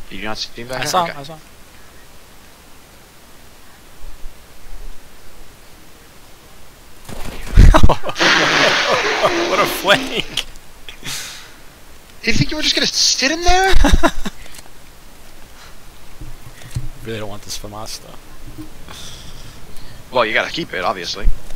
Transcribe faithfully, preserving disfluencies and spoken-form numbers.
Did you not see him back I there? saw Okay. him, I saw him. What a flank! Did you think you were just gonna sit in there? Really don't want this FAMAS though. Well, you gotta keep it, obviously.